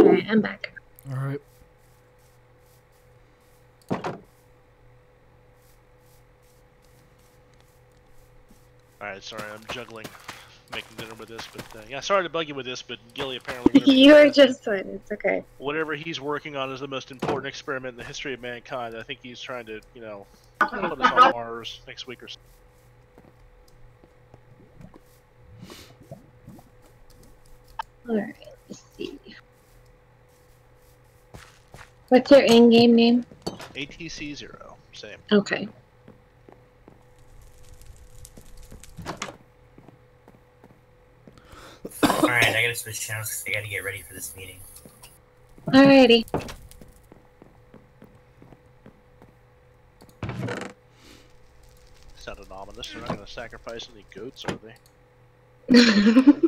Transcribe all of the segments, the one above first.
Alright, I'm back. All right. Alright, sorry, I'm juggling making dinner with this, but yeah, sorry to bug you with this, but Gilly apparently You are just fine. It's okay. whatever he's working on is the most important experiment in the history of mankind. I think he's trying to, you know, put us on Mars next week or so. Alright, let's see. What's your in-game name? ATC 0, same. Okay. Alright, I gotta switch channels because I gotta get ready for this meeting. Alrighty. Sounded ominous. They're not going to sacrifice any goats, are they?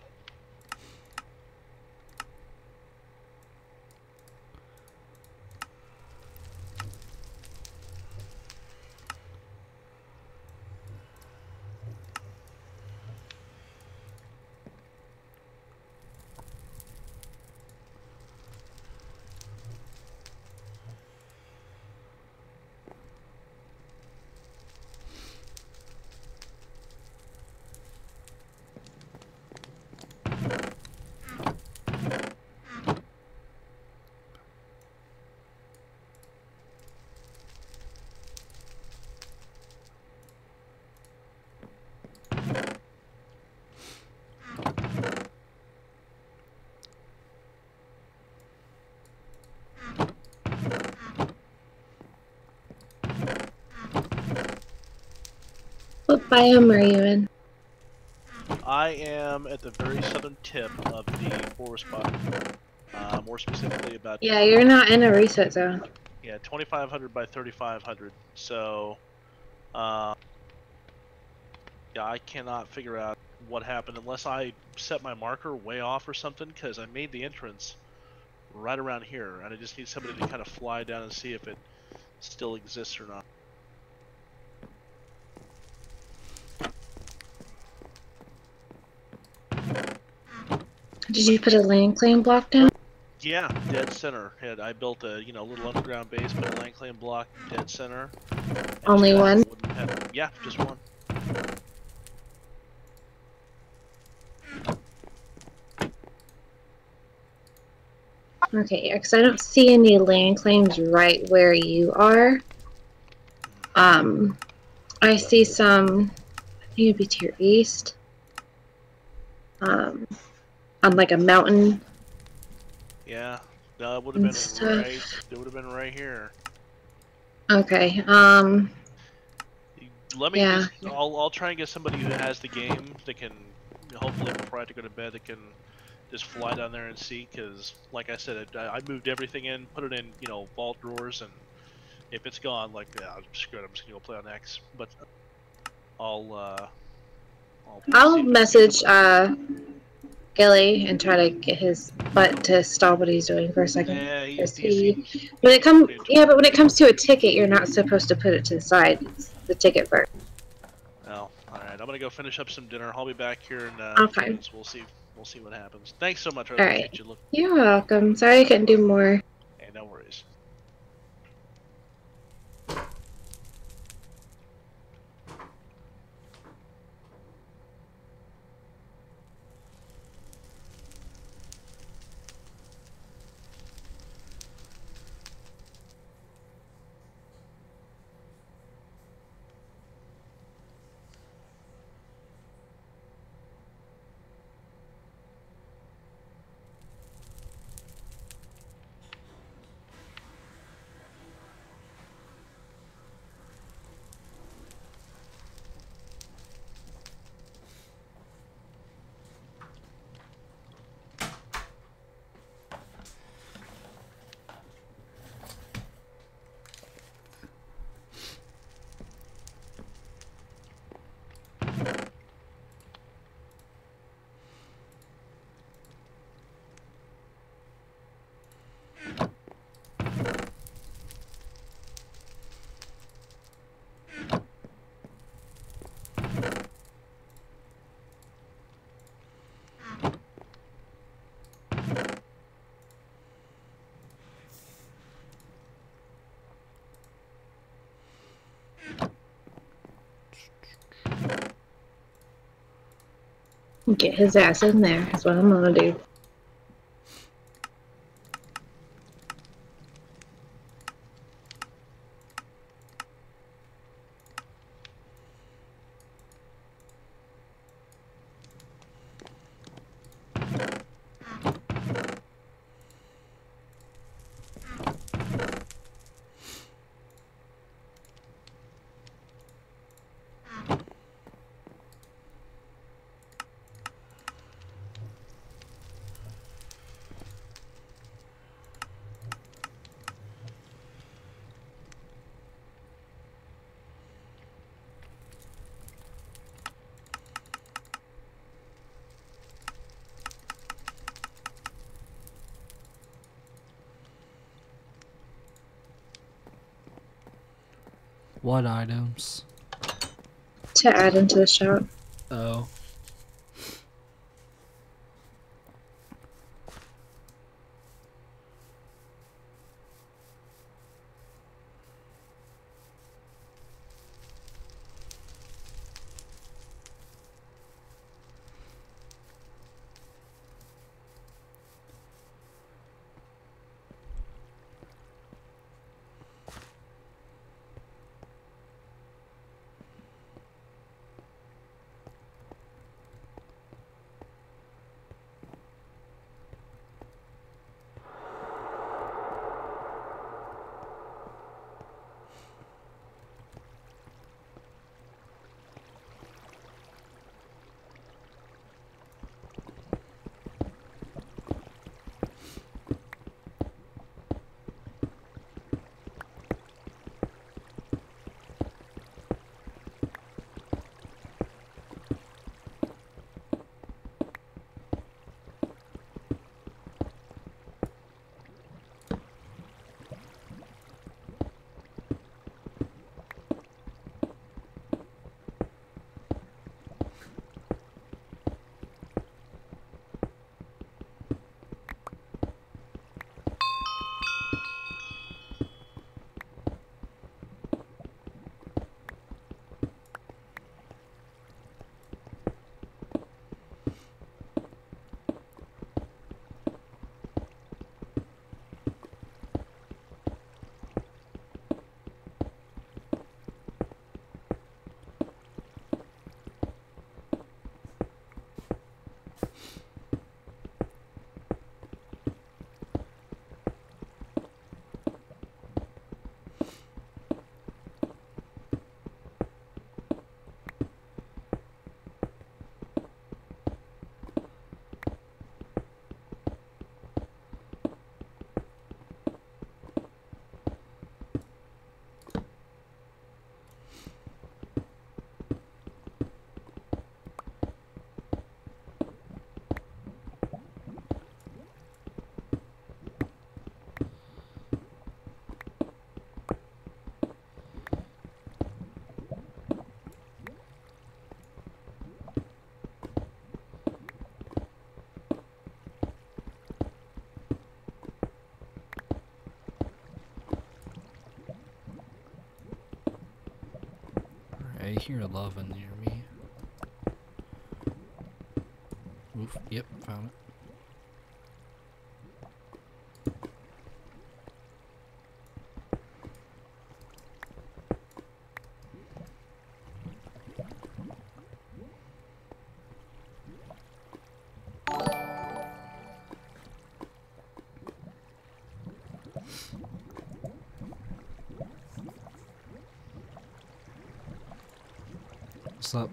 What biome are you in? I am at the very southern tip of the forest bottom. More specifically about... Yeah, you're not in a reset zone. Yeah, 2500 by 3500. So, yeah, I cannot figure out what happened unless I set my marker way off or something, because I made the entrance right around here, and I just need somebody to kind of fly down and see if it still exists or not. Did you put a land claim block down? Yeah, dead center. I built a little underground base, put a land claim block, dead center. Only one? Yeah, just one. Okay, because I don't see any land claims right where you are. I see some, I think it'd be to your east. On like a mountain. Yeah, no, it would have been right. It would have been right here. Okay. Let me. Yeah. I'll try and get somebody who has the game that can, hopefully before I have to go to bed, that can just fly down there and see. Because, like I said, I moved everything in, put it in, vault drawers, and if it's gone, like, yeah, screw it, I'm just gonna go play on X. But I'll message Gilly and try to get his butt to stop what he's doing for a second. Yeah, when it comes to a ticket, you're not supposed to put it to the side. It's the ticket first. Oh, all right. I'm gonna go finish up some dinner. I'll be back here in Okay. minutes. We'll see what happens. Thanks so much. I All appreciate right. you looking. You're welcome. Sorry I couldn't do more. Hey, no worries. Get his ass in there is what I'm gonna do. What items? To add into the shop. Oh. I hear lava near me. Oof, yep, found it. What's up?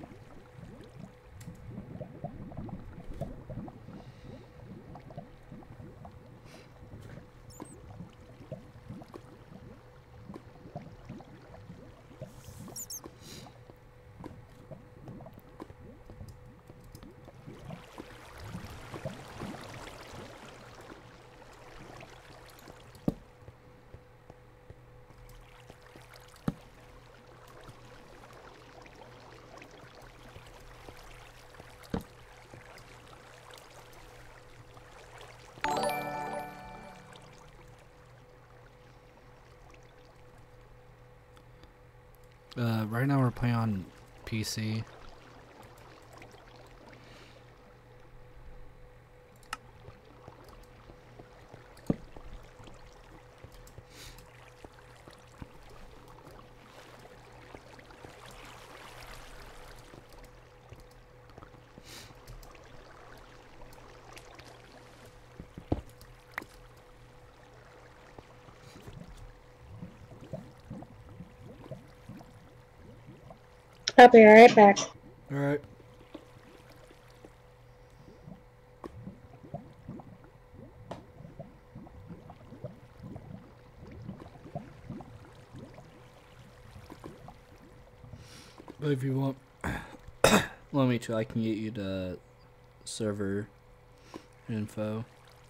Right now we're playing on PC. I'll be right back. Alright. But if you want me to, I can get you the server info.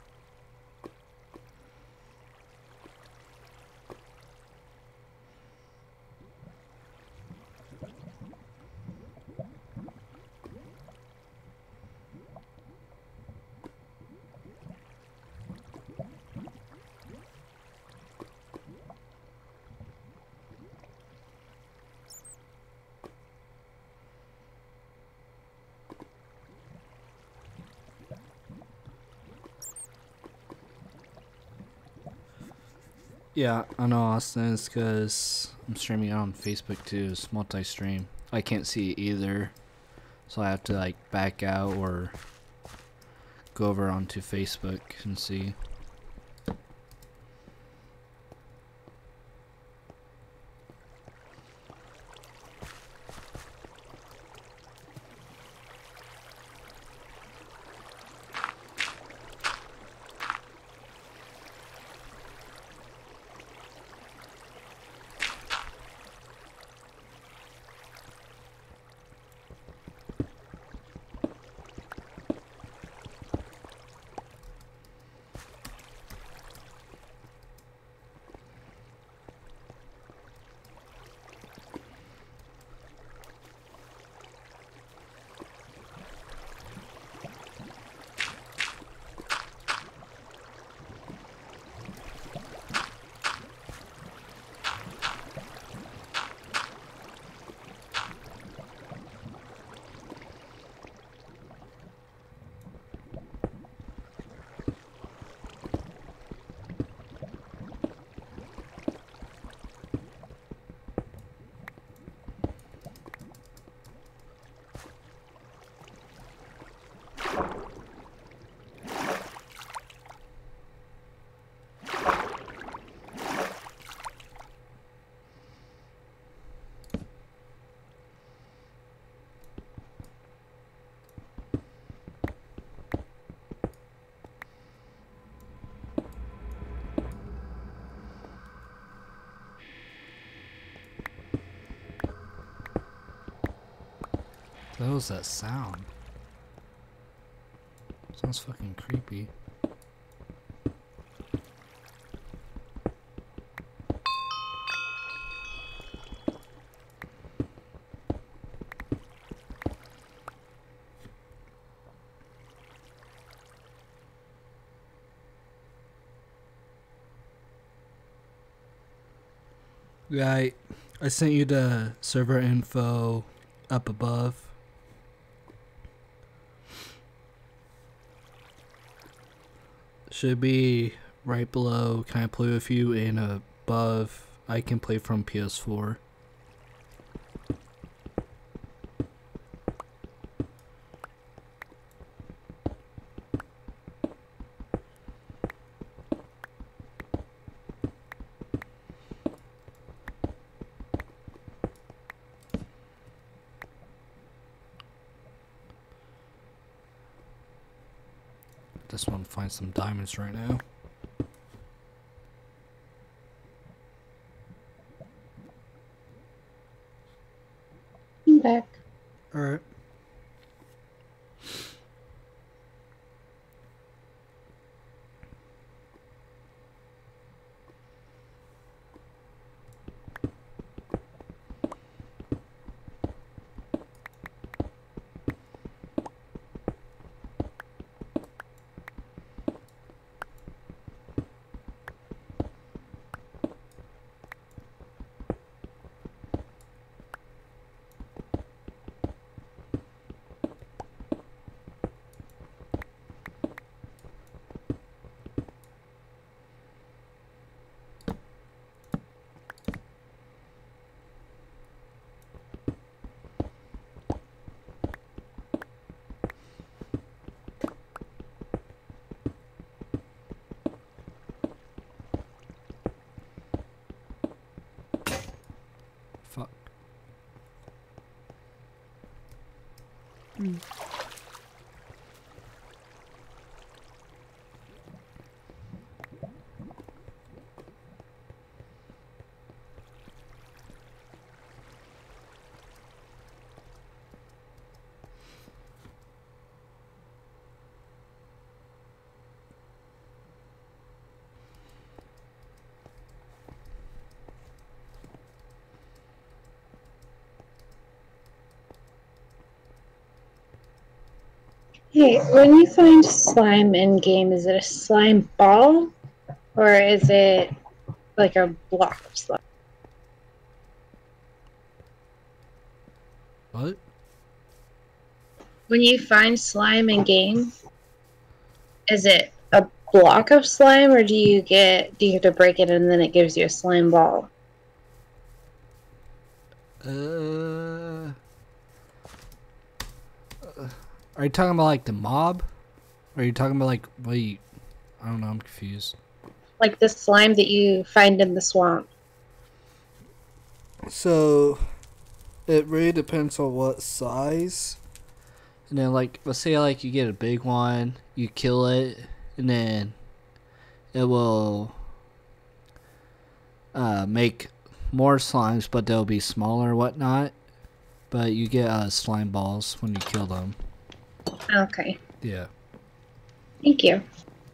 Yeah, I know, Austin. It's because I'm streaming it on Facebook too. It's multi-stream. I can't see it either, so I have to like back out or go over onto Facebook and see. What was that sound? Sounds fucking creepy. Yeah, I sent you the server info up above. Should be right below Can I Play With You and above I Can Play From PS4. Just want to find some diamonds right now. I'm back. Alright. Hey, when you find slime in game, is it a slime ball or is it like a block of slime? What? When you find slime in game, is it a block of slime or do you have to break it and then it gives you a slime ball? Are you talking about like the mob? Or are you talking about like wait? I don't know. I'm confused. Like the slime that you find in the swamp. So it really depends on what size. And then like let's say like you get a big one, you kill it, and then it will make more slimes, but they'll be smaller and whatnot. But you get slime balls when you kill them. Okay. Yeah. Thank you.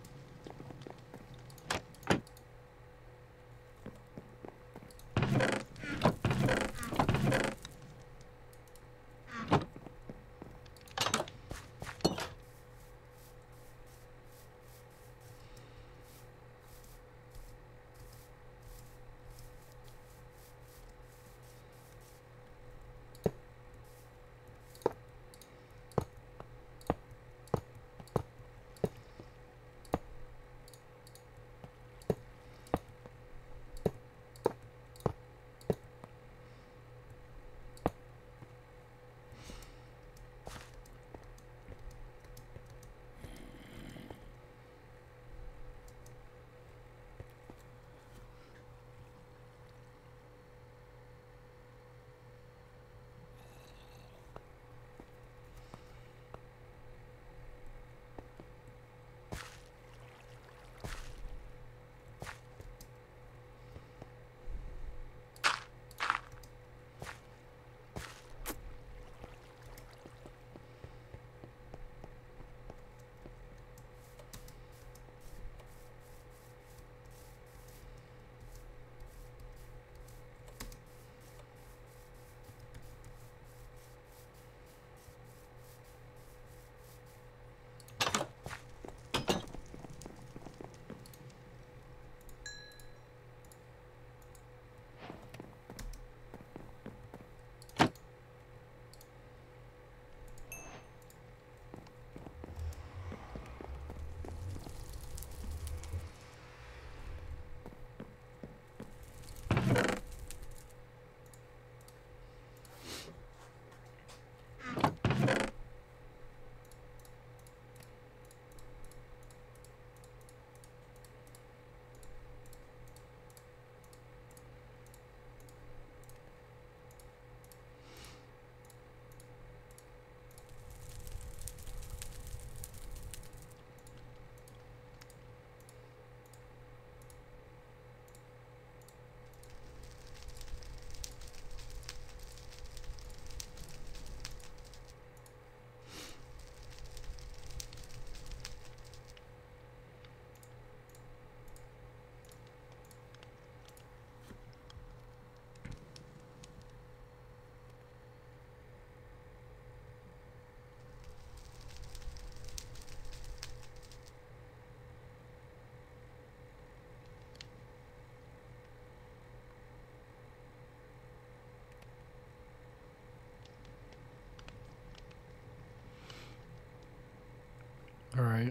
All right.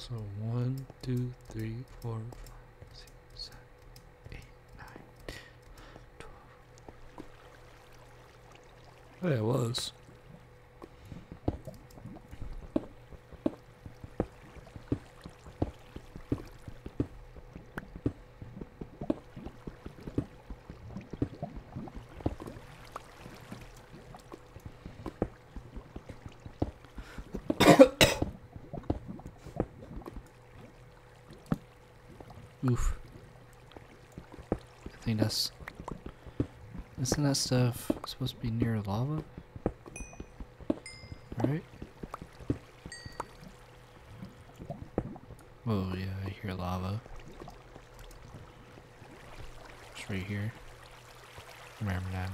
So 1, 2, 3, 4, 5, 6, 7, 8, 9, 10, 12. Yeah, it was. Oof. I think that's... Isn't that stuff supposed to be near lava? Right? Oh yeah, I hear lava. It's right here. Remember now.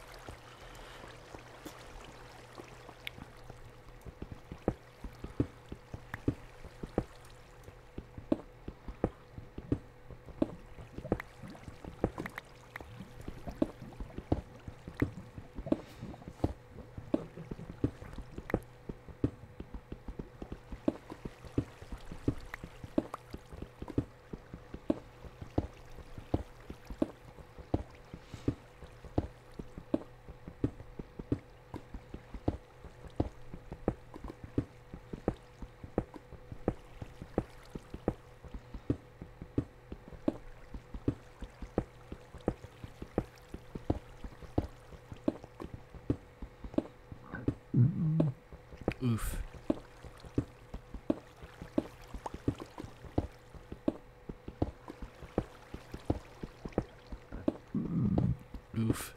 Oof. Oof.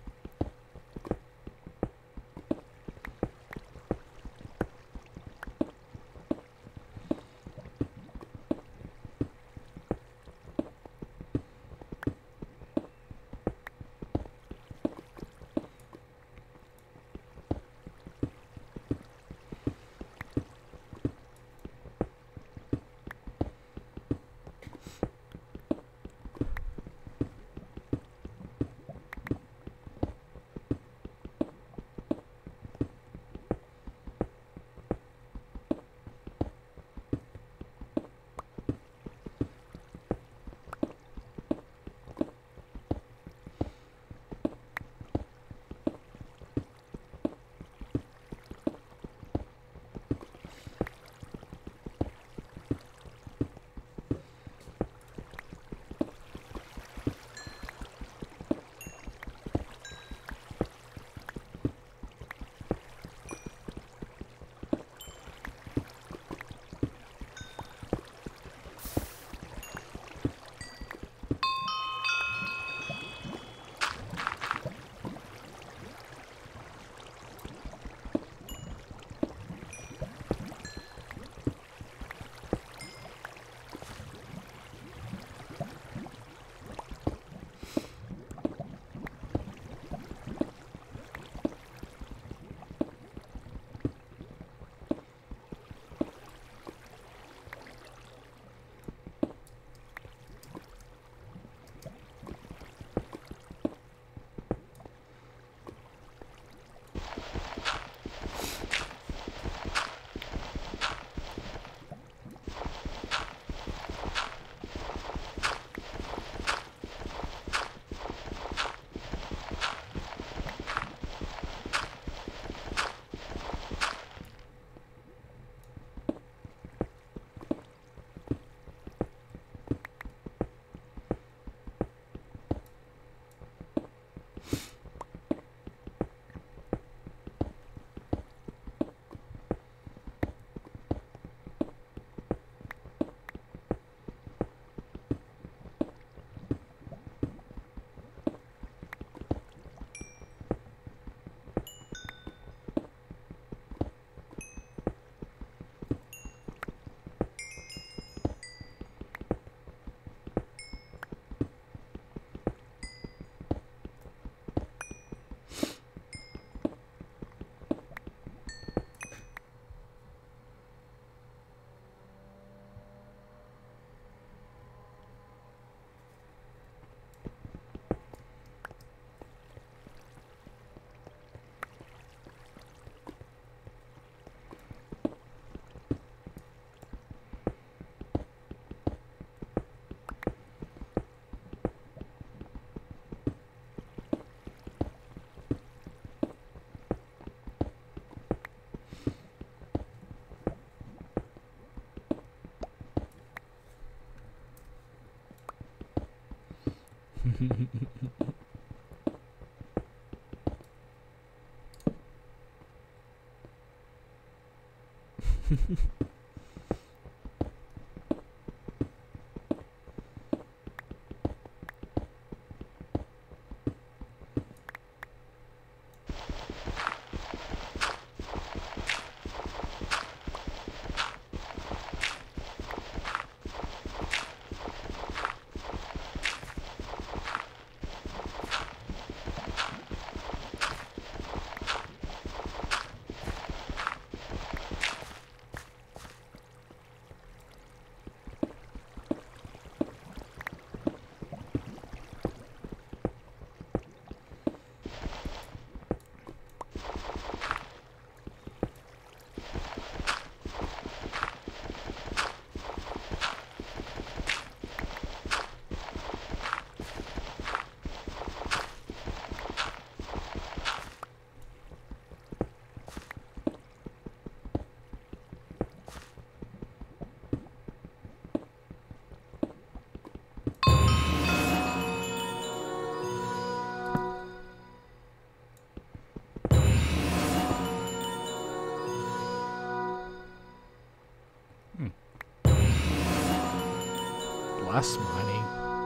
Blast mining.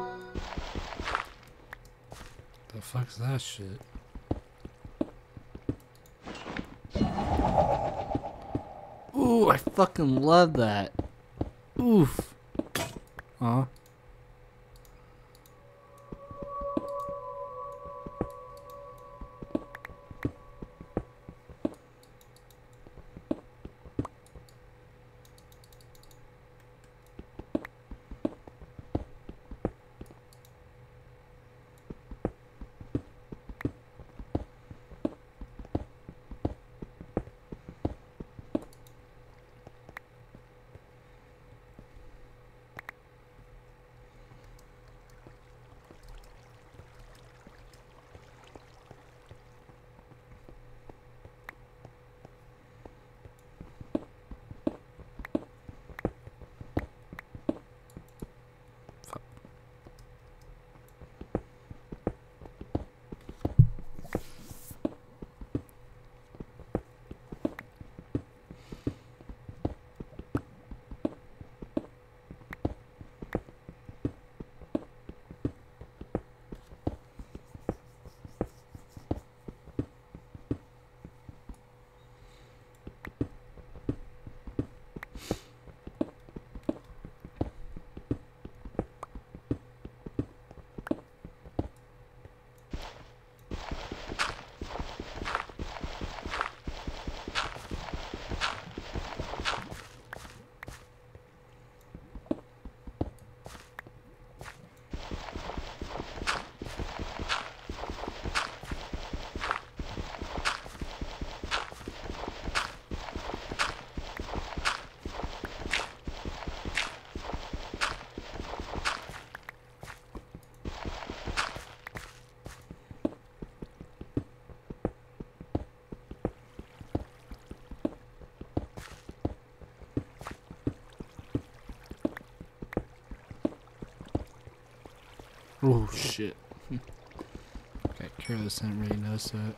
The fuck's that shit? Ooh, I fucking love that. Oof. Huh? Oh shit. Got careless, I didn't really notice that.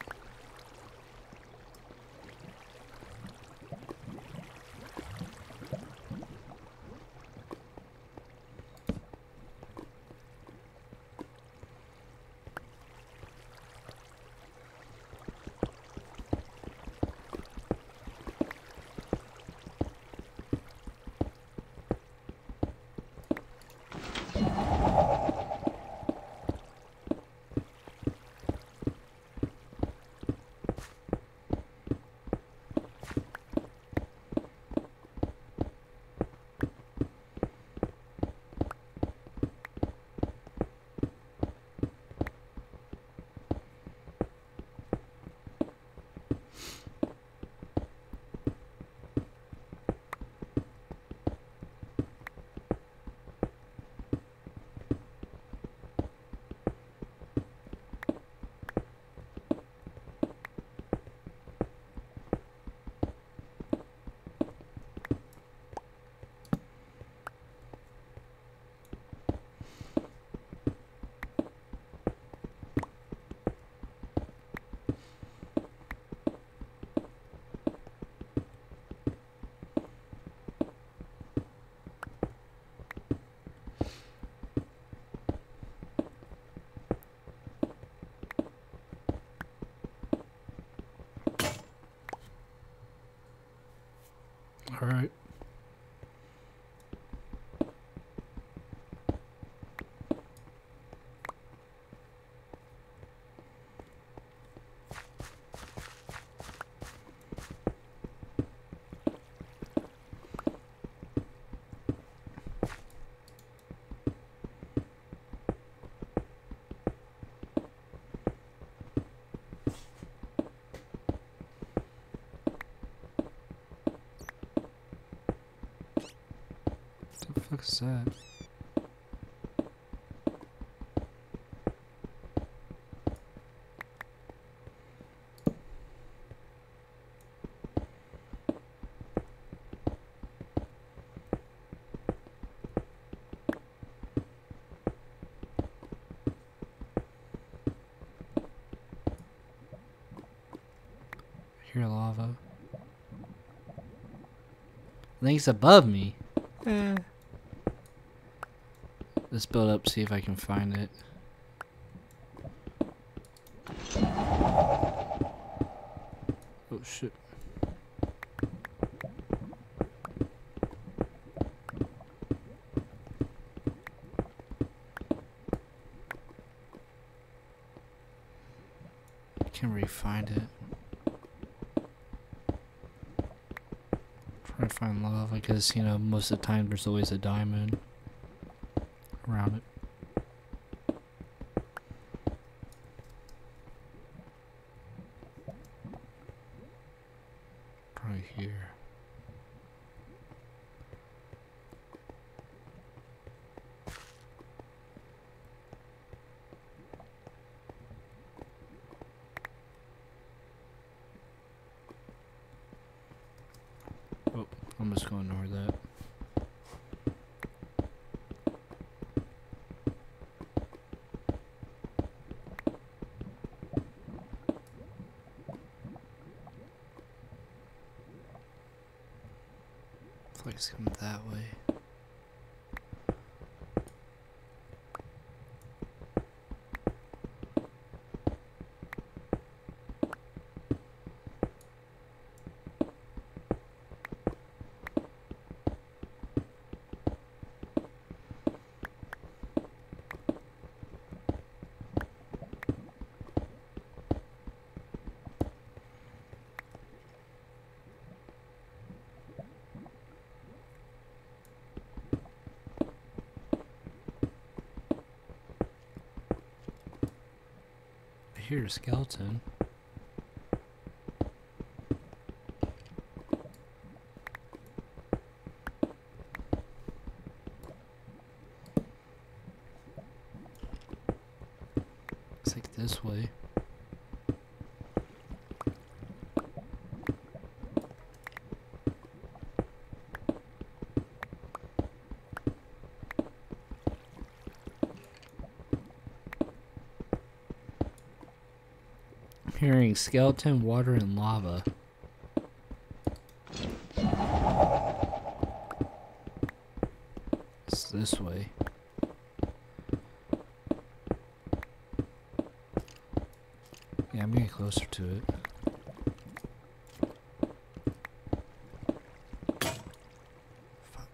Alright. What the fuck is that? I hear lava. I think it's above me. Let's build up, see if I can find it. Oh shit. Can't really find it. Try to find lava because, you know, most of the time there's always a diamond around it. Probably here. Oh, I'm just gonna ignore that. It's coming that way. I hear a skeleton. It's like this way. Hearing skeleton, water, and lava. It's this way. Yeah, I'm getting closer to it. Fuck.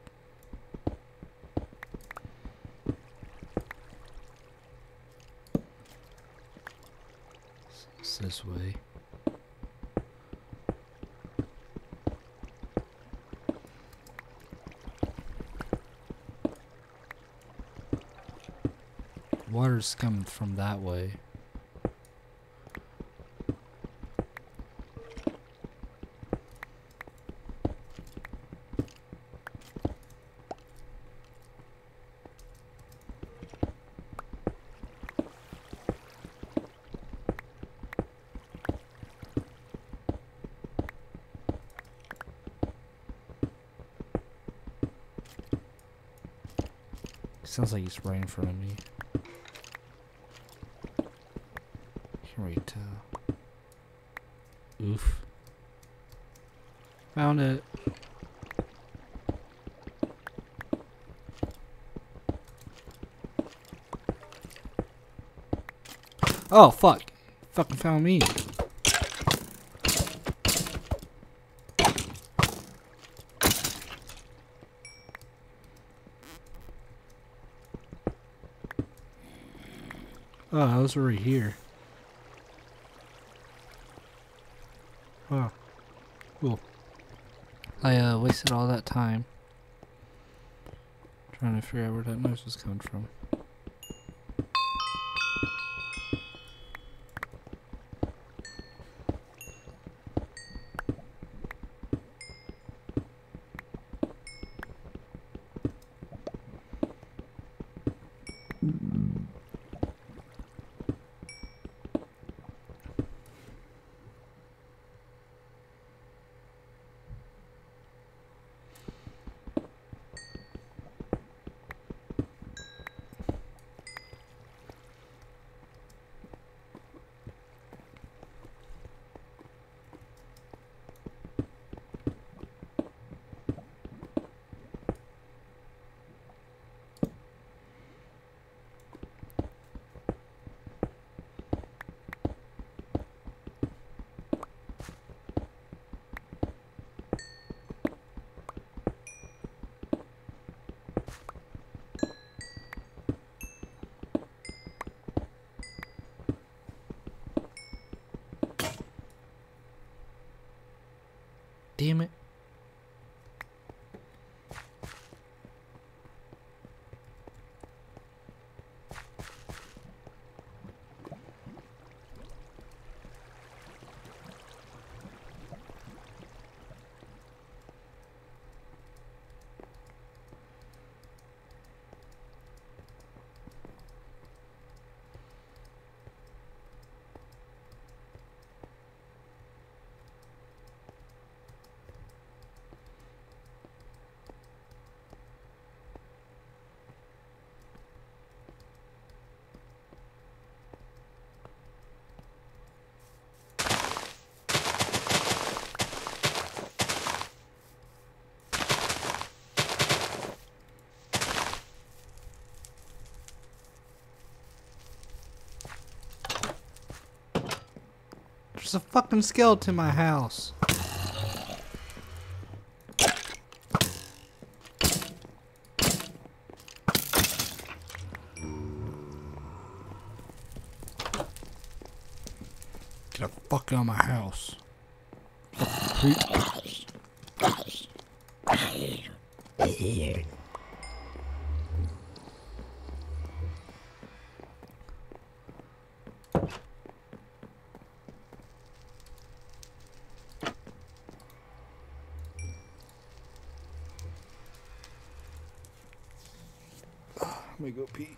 It's this way. Water's coming from that way. Sounds like he's right in front of me. Can't really tell. Oof. Found it. Oh, fuck. Fucking found me. Oh, I was already here. Oh. Cool. I wasted all that time trying to figure out where that noise was coming from. Damn it. There's a fucking skeleton in my house. Get the fuck out of my house. Let me go pee.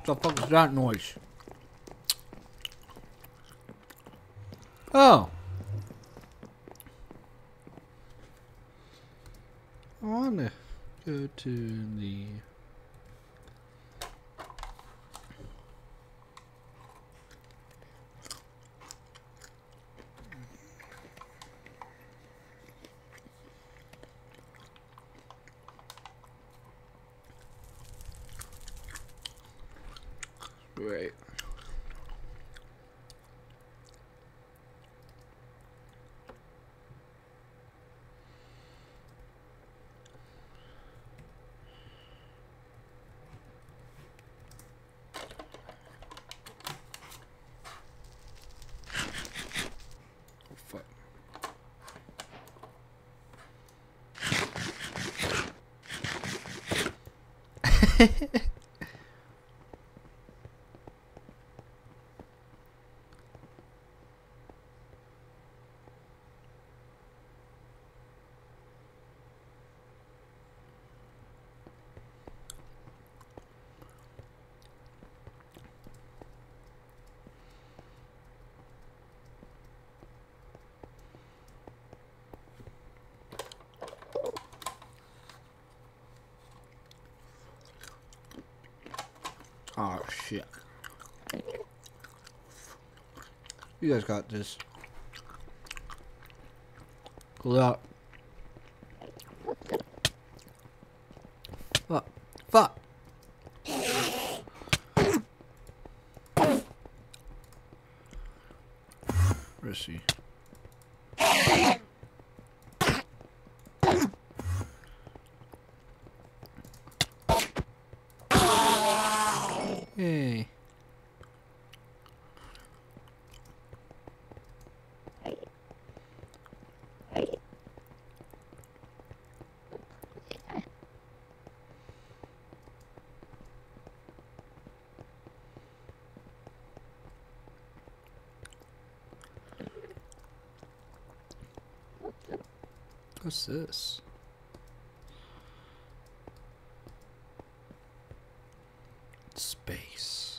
The fuck is that noise? Oh. I wanna go to the... Right. Oh, fuck. Oh shit. You guys got this. Pull out. Fuck. Fuck. Where's she? Hey. What's this? Space.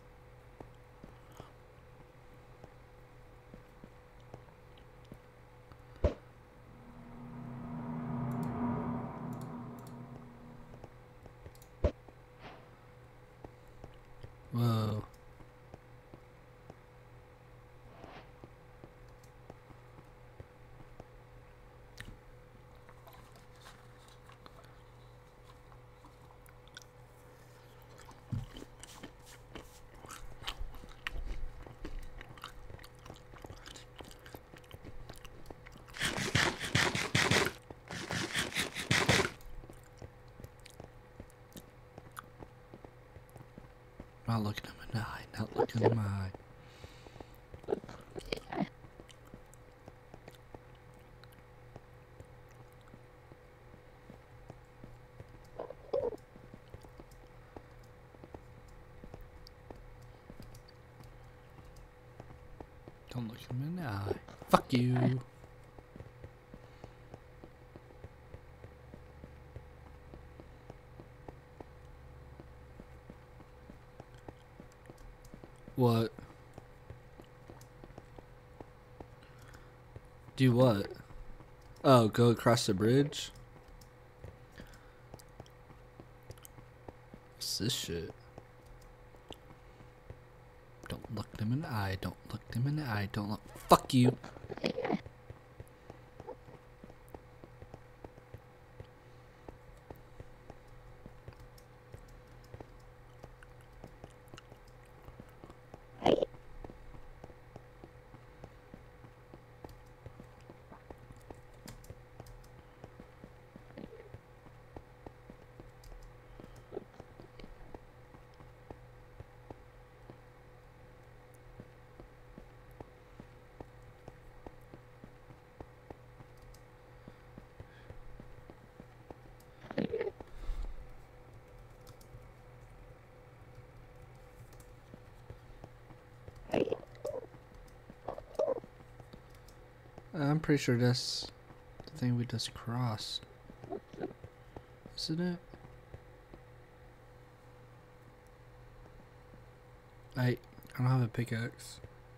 Whoa. Not looking at my eye, not looking at my eye. Don't look him in the eye. Fuck you. What? Do what? Oh, go across the bridge? What's this shit? Don't look them in the eye. Don't look them in the eye. Don't look. Fuck you. I'm pretty sure that's the thing we just crossed. Isn't it? I don't have a pickaxe.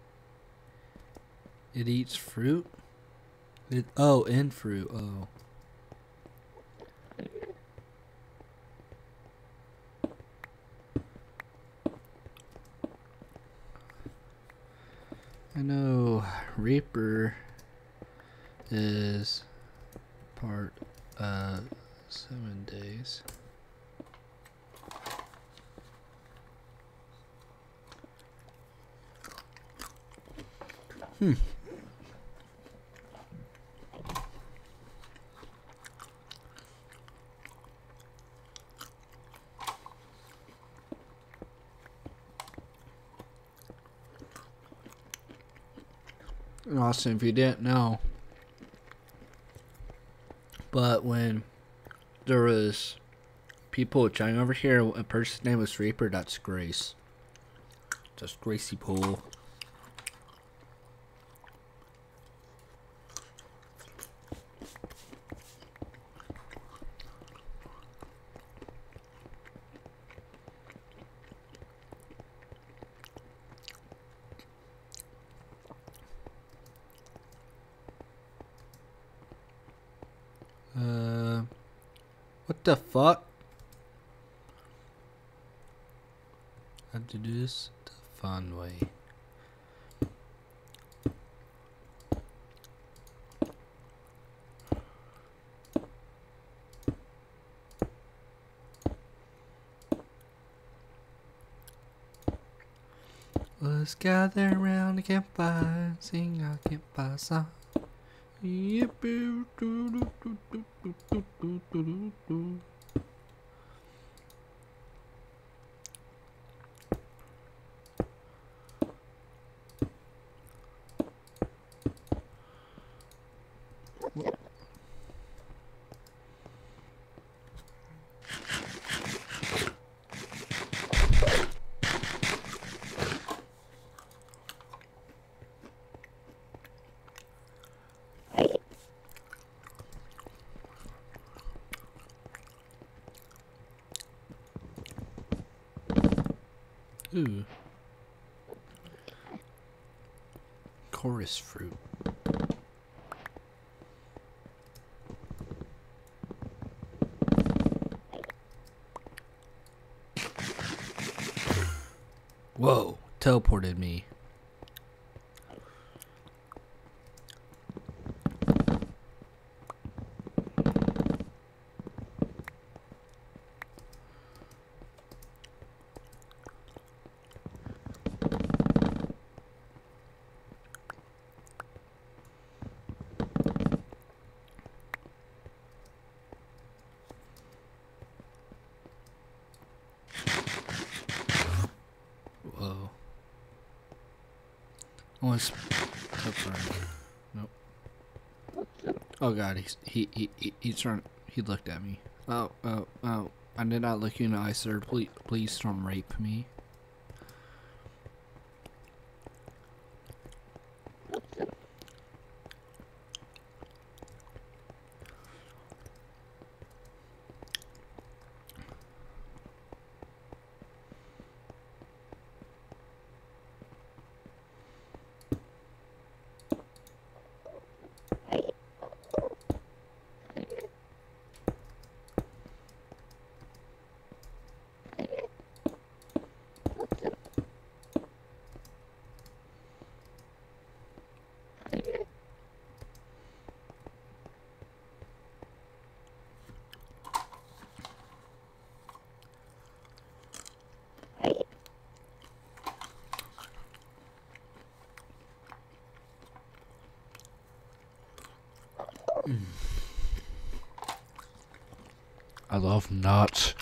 It eats fruit? And fruit. Oh. I know Reaper is part of 7 days. Austin, if you didn't know, but when there was people chatting over here, a person's name was Reaper, that's Grace. Just Gracie Pool. What the fuck? I have to do this the fun way. Let's gather around the campfire, sing our campfire song. Ooh. Chorus fruit. Whoa, teleported me. Whoa. Almost. Nope. Oh god, he's trying. He looked at me. Oh. I did not look you in the eye, sir. Please don't rape me. I love nuts.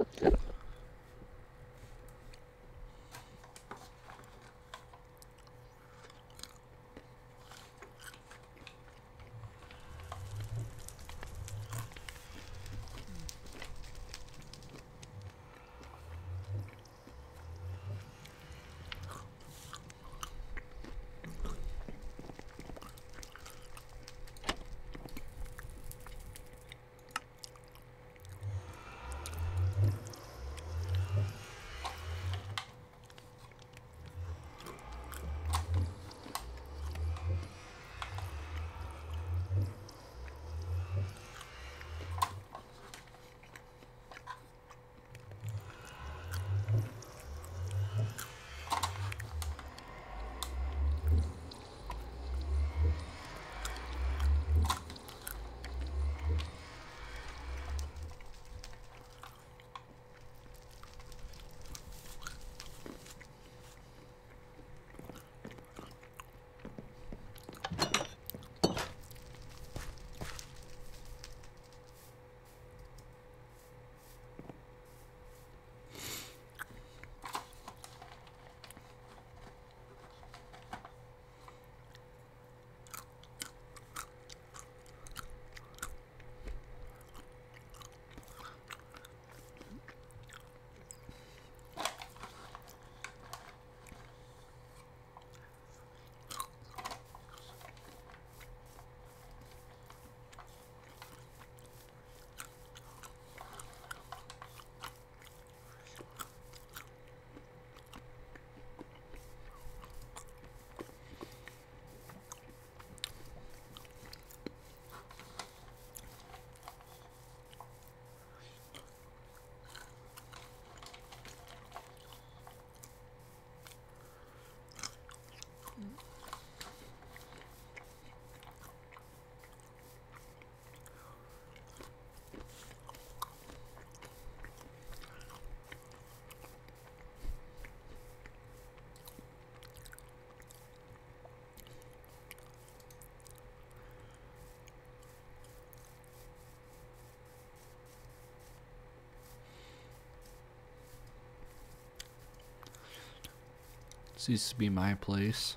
This used to be my place.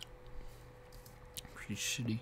Pretty shitty.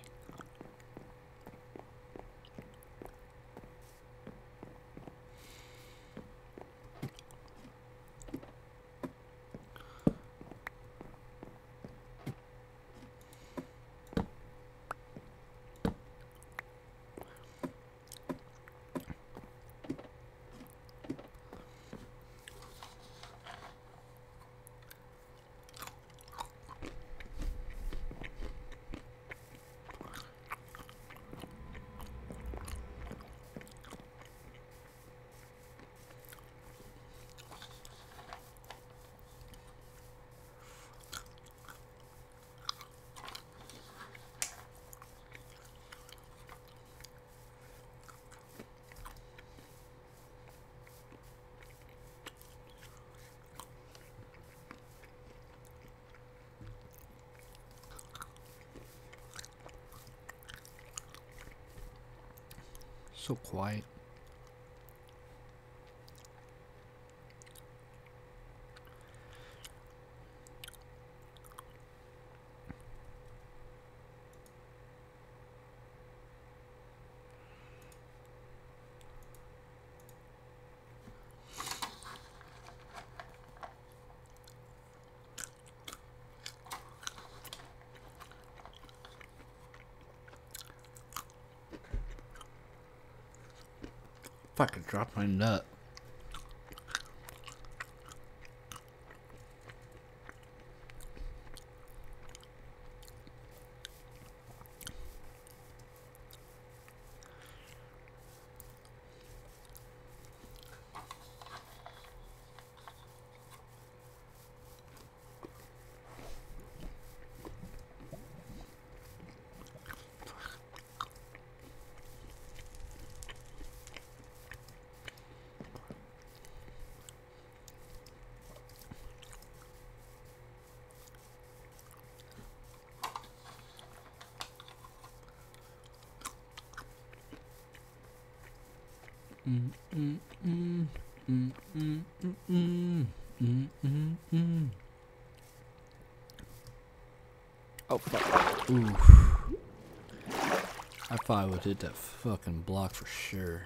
So quiet. Fucking dropped my nut. mm, mm, mm, mm, mm, mm, mm. Oh fuck! Ooh, I thought I would hit that fucking block for sure.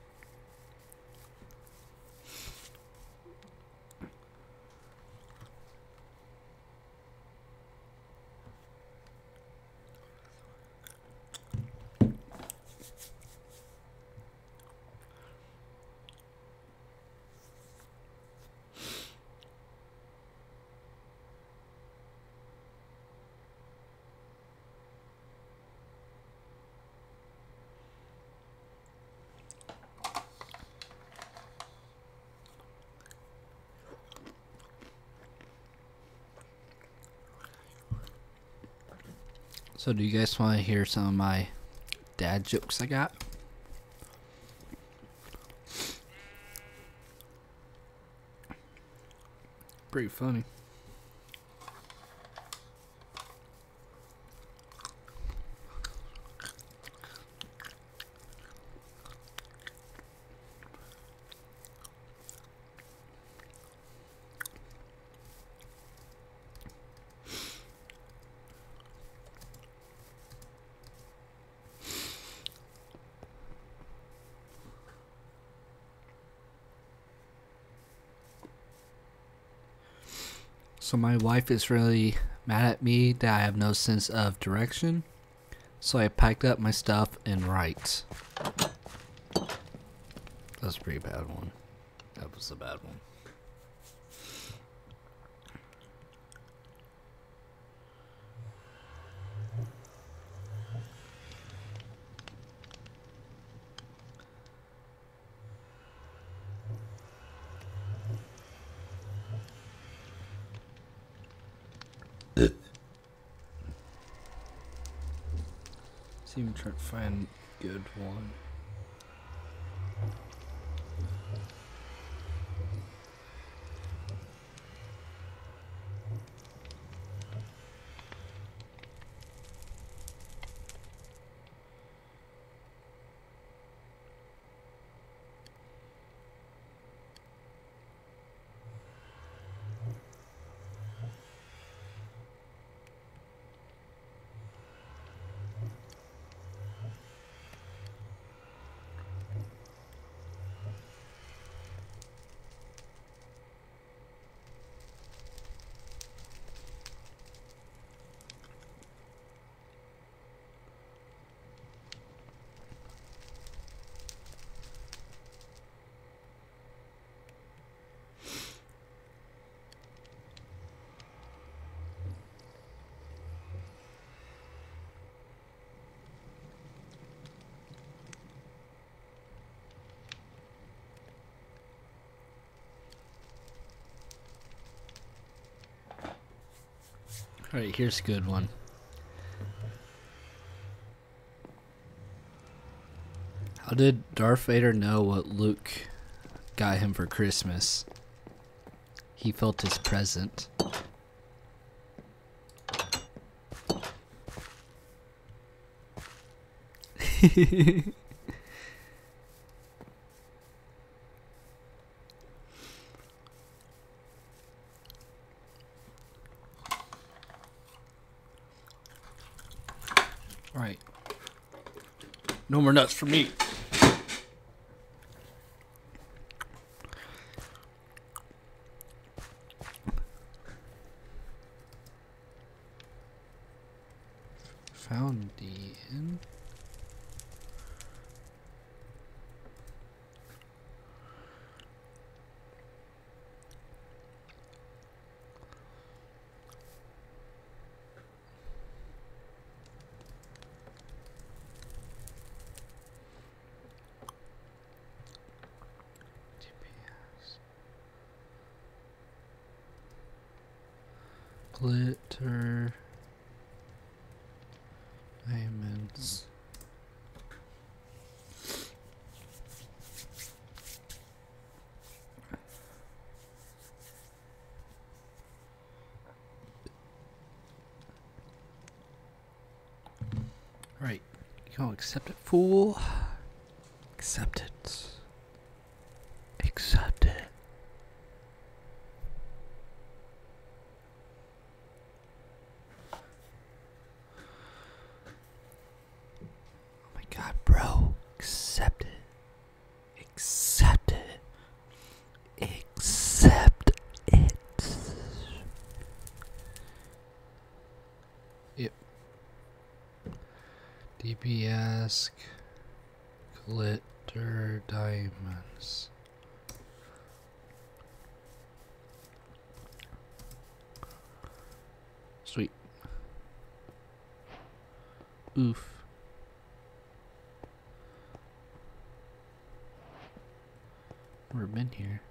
So do you guys want to hear some of my dad jokes I got? Pretty funny. So my wife is really mad at me that I have no sense of direction. So I packed up my stuff and right. That's a pretty bad one. That was a bad one. See me trying to find a good one. Alright, here's a good one. How did Darth Vader know what Luke got him for Christmas? He felt his present. Alright. No more nuts for me. Found the end. Glitter diamonds. Right, you gonna accept it, fool? Accept it. accept it. Oh my god, bro. Accept it. Accept it. Accept it. Yep. DPS glitter diamonds. Sweet. Oof. Never been here.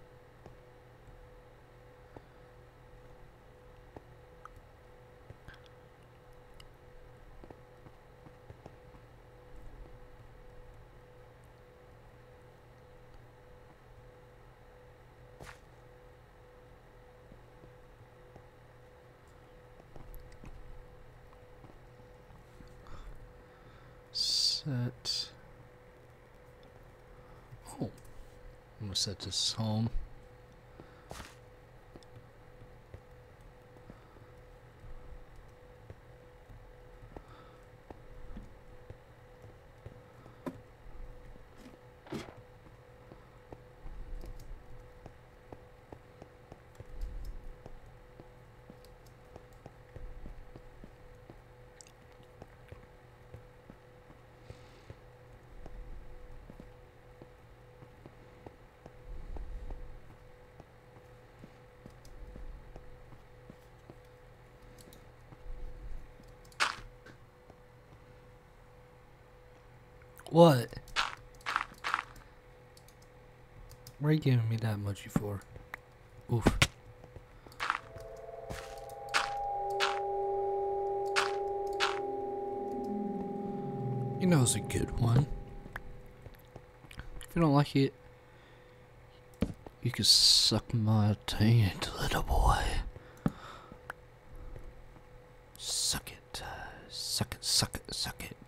Set. Oh, I'm gonna set this home. What? What are you giving me that much for? Oof. You know it's a good one. If you don't like it, you can suck my taint, little boy. Suck it. Suck it, suck it, suck it.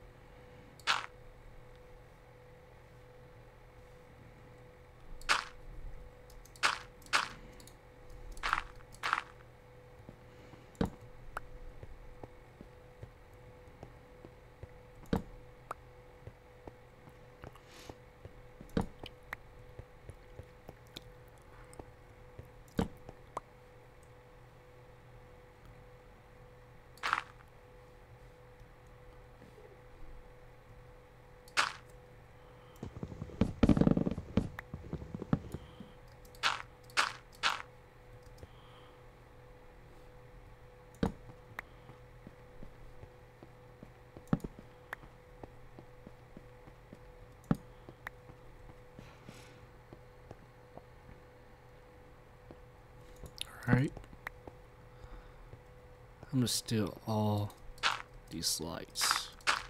Alright. I'm gonna steal all these lights.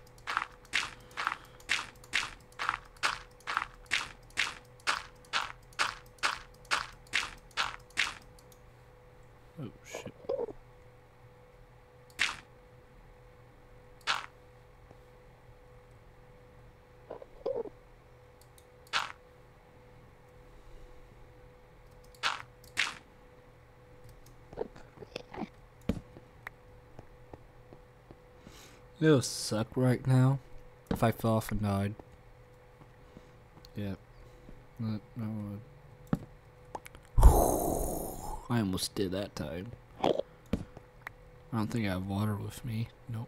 Oh shit. It'll suck right now if I fell off and died. Yep. I almost did that time. I don't think I have water with me. Nope.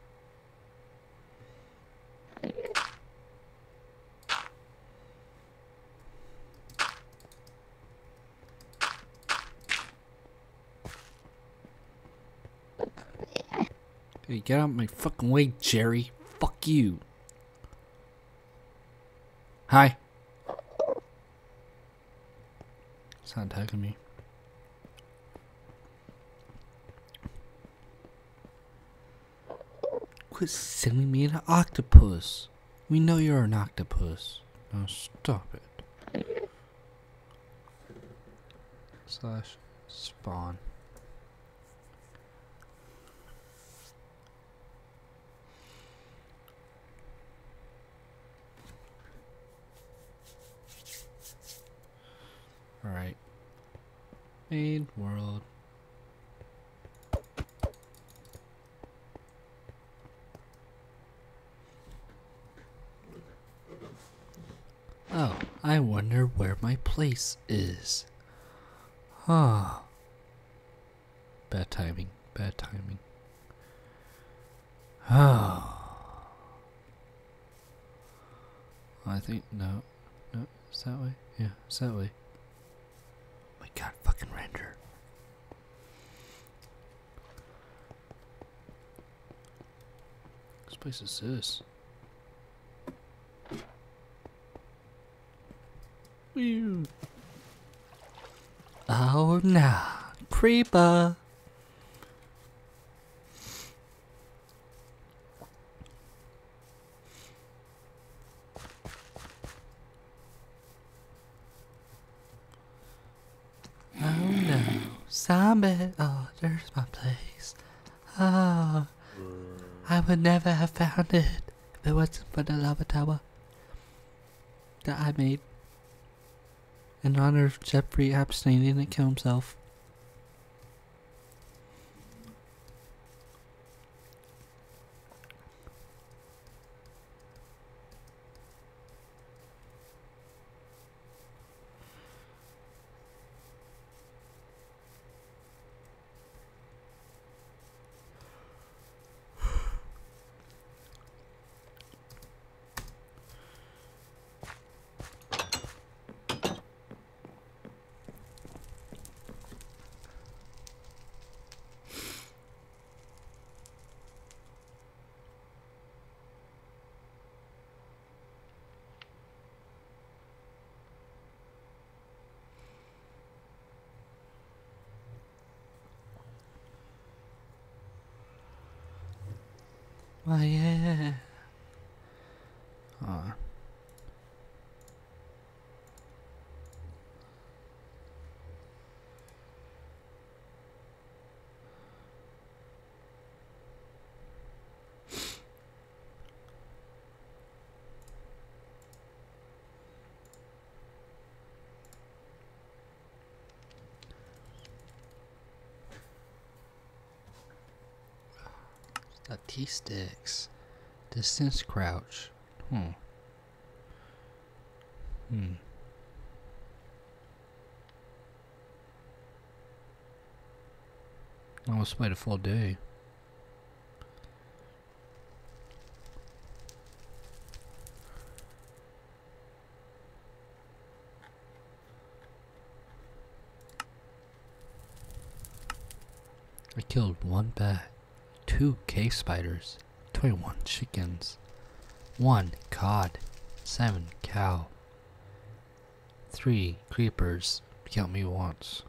Hey, get out of my fucking way, Jerry. Fuck you. Hi. It's not attacking me. Quit sending me an octopus. We know you're an octopus. Now stop it. Slash spawn. Alright. Main world. Oh, I wonder where my place is. Huh. Bad timing. Bad timing. Oh. I think, no. No, it's that way? Yeah, it's that way. Oh my god, fucking render. Whose place is this? Whew. Oh nah, creeper. Oh no, zombie. Oh, there's my place. Oh, I would never have found it if it wasn't for the lava tower that I made in honor of Jeffrey Epstein. He didn't kill himself. Oh yeah. The T-sticks. Distance crouch. I almost played a full day. I killed 1 bat, 2 cave spiders, 21 chickens, 1 cod, 7 cow, 3 creepers, count me once,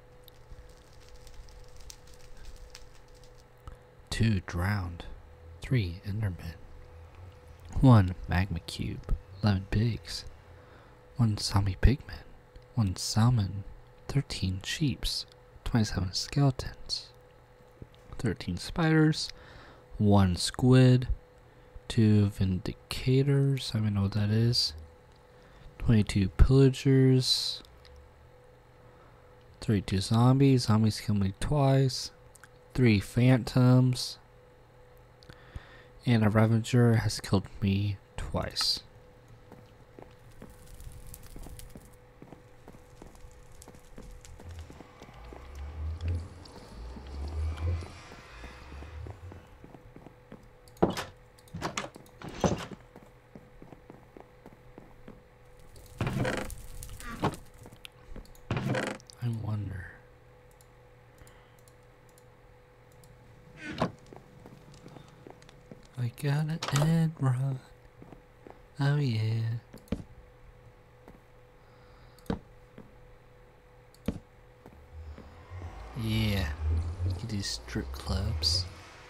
2 drowned, 3 endermen, 1 magma cube, 11 pigs, 1 zombie pigman, 1 salmon, 13 sheeps, 27 skeletons, 13 spiders, 1 squid, 2 vindicators, I don't even know what that is, 22 pillagers, 32 zombies, zombies killed me twice, 3 phantoms, and a Ravager has killed me twice. I wonder. I got an end run. Oh yeah. Yeah. You do strip clubs.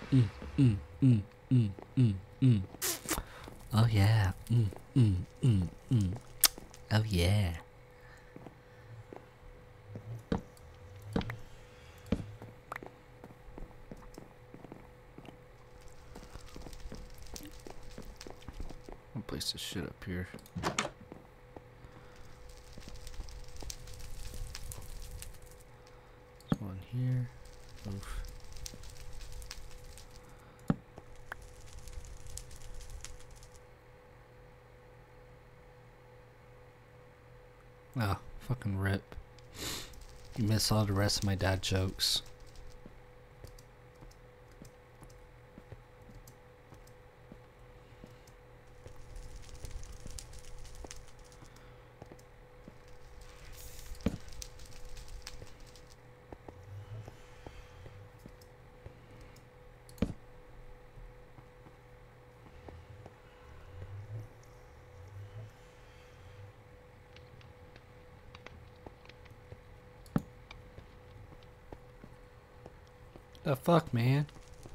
Oh yeah. Oh yeah. I'll place this shit up here. on here. Oof. Oh, fucking rip. You miss all the rest of my dad jokes. The fuck, man?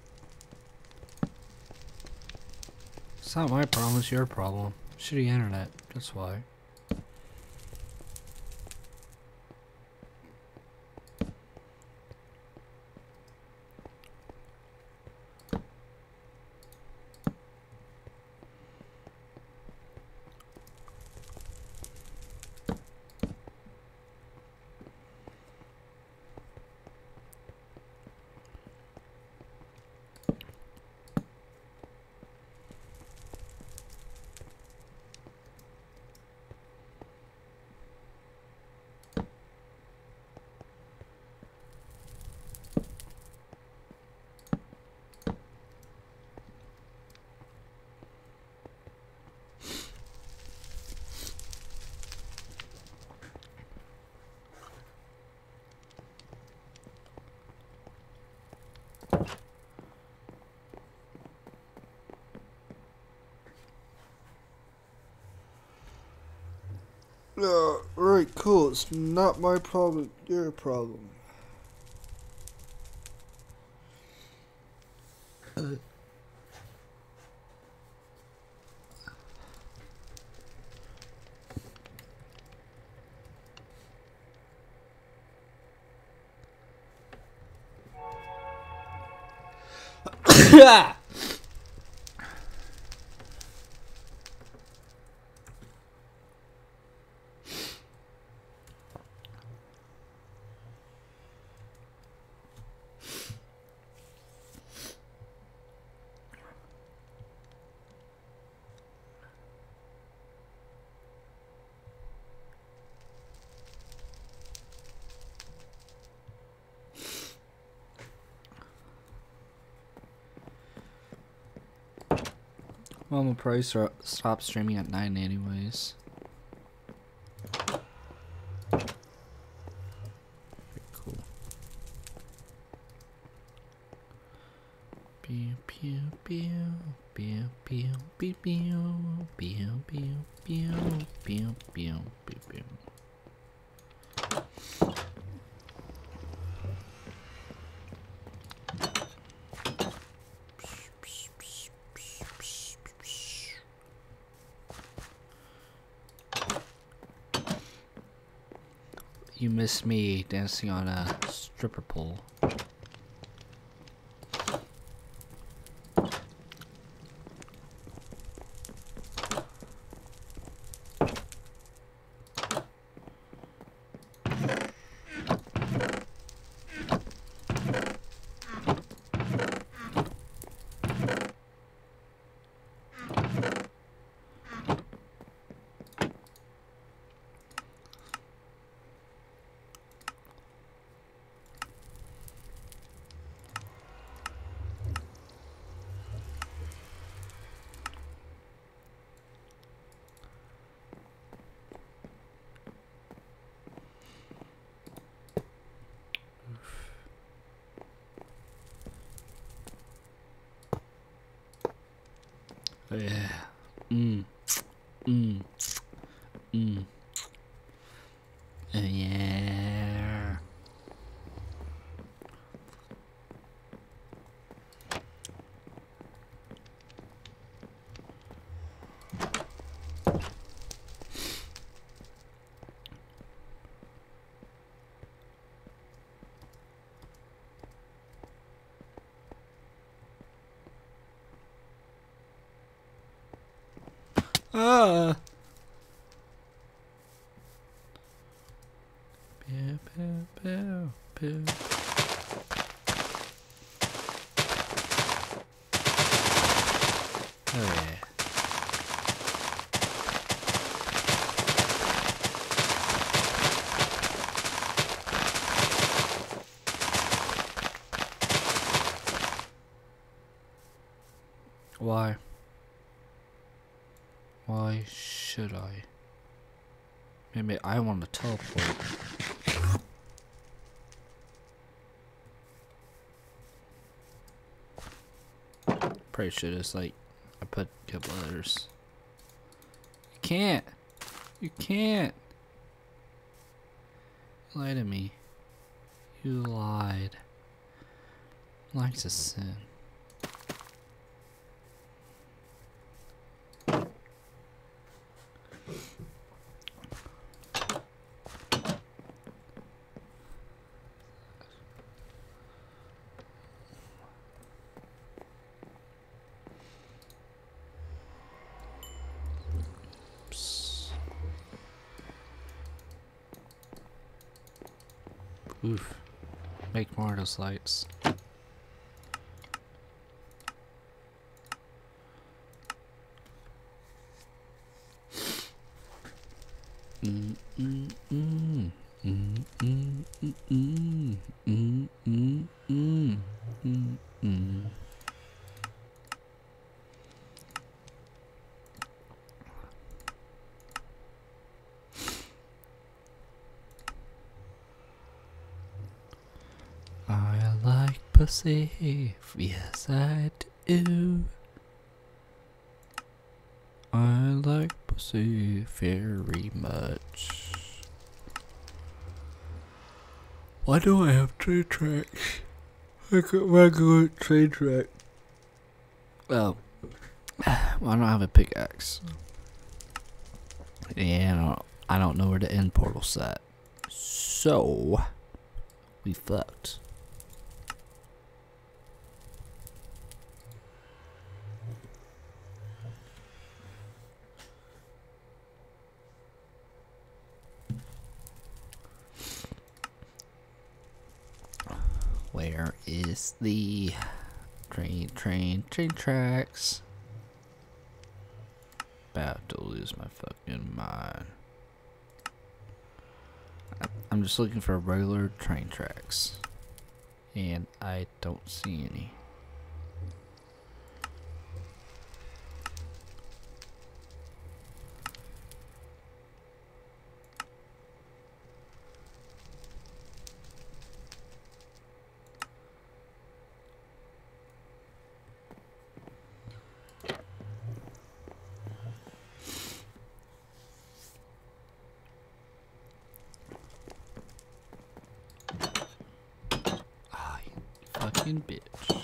It's not my problem, it's your problem. Shitty internet, that's why. Right, cool. It's not my problem, your problem. Well, I'm gonna probably stop streaming at 9 anyways. Cool. Pew pew pew pew pew pew pew pew pew pew pew pew pew. You miss me dancing on a stripper pole. Yeah. Yeah. Ah. Pew, pew, pew, pew. Why? Why should I? Maybe I want to teleport. Probably should just like I put a couple others. You can't. You can't. You lied to me. You lied. Life's a sin. Oof. Make more of those lights. I like pussy, yes I do. I like pussy very much. Why do I have train tracks? I got regular train track. Well, I don't have a pickaxe. And I don't know where the end portal's at. So, we fucked. Where is the train tracks? About to lose my fucking mind. I'm just looking for regular train tracks. And I don't see any. Fucking bitch.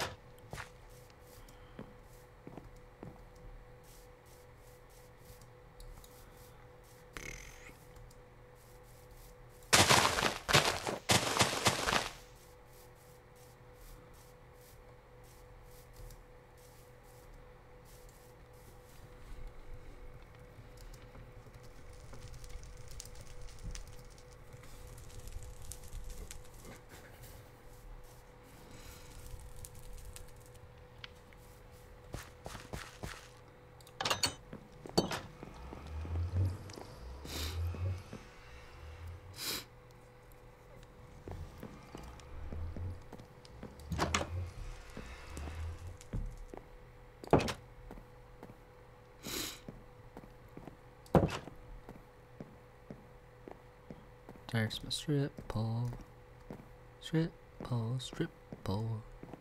There's my strip pole. Strip pole, strip pole.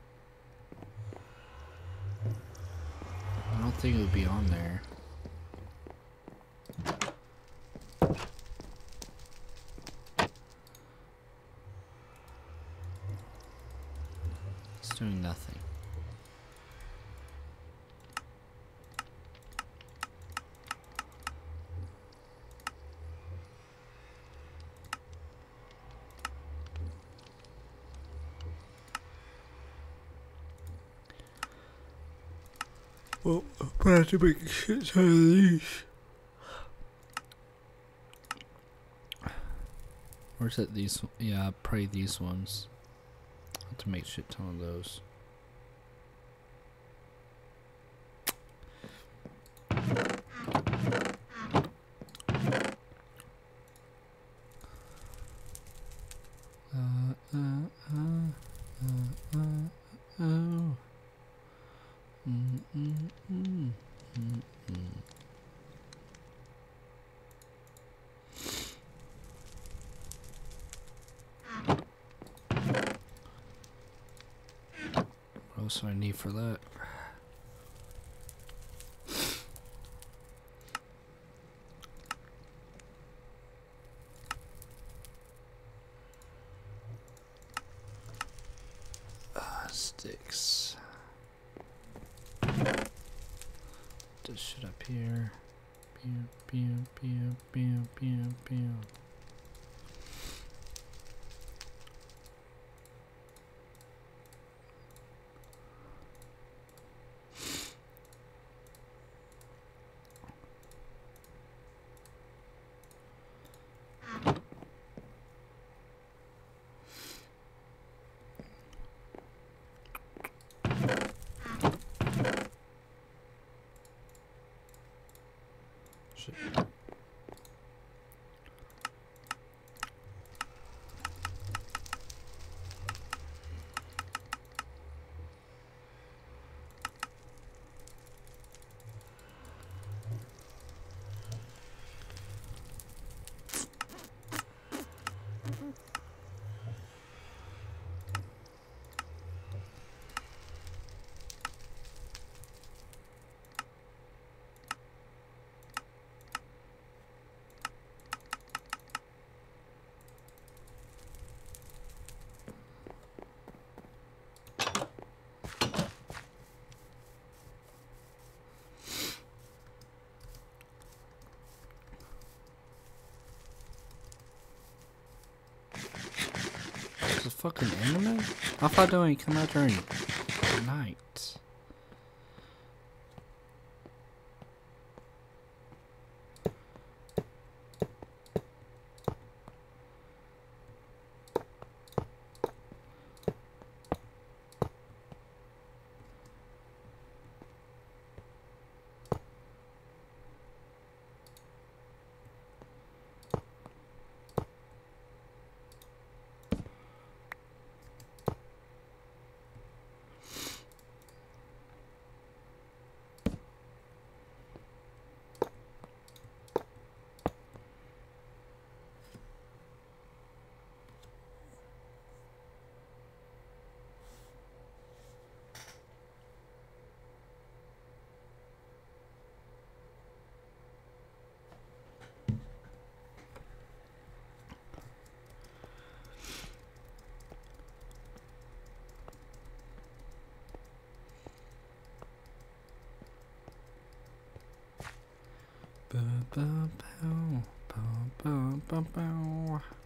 I don't think it would be on there. It's doing nothing. Well, I'm gonna have to make a shit ton of these. Where's it? These? Yeah, probably these ones. I'll have to make a shit ton of those. Oh. else do I need for that? Sticks. This shit up here. Pew, pew, pew, pew, pew, pew. Shit. It's a fucking anime? I thought they only come out during night. Bow, bow, bow, bow, bow, bow, bow.